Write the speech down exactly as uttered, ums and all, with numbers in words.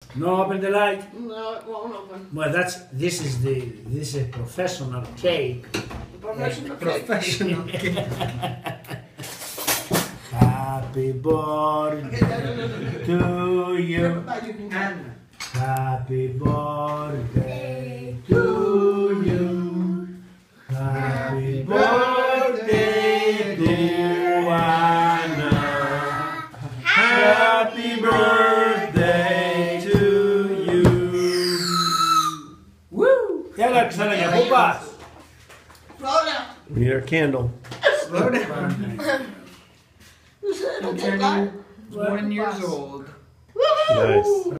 No, open the light. No, it won't open. Well, that's this is the this is a professional cake. Professional cake. Professional cake. Happy birthday to you. And Happy birthday to you. Happy birthday, dear Anna. Happy birthday to you. Woo! Yalla, sana ya bukas. Slow down. We need our candle. slow down. It'll I'm take long. turning one years old. Woohoo! Nice.